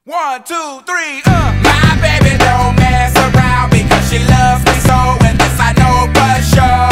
1, 2, 3, My baby don't mess around because she loves me so, and this I know for sure.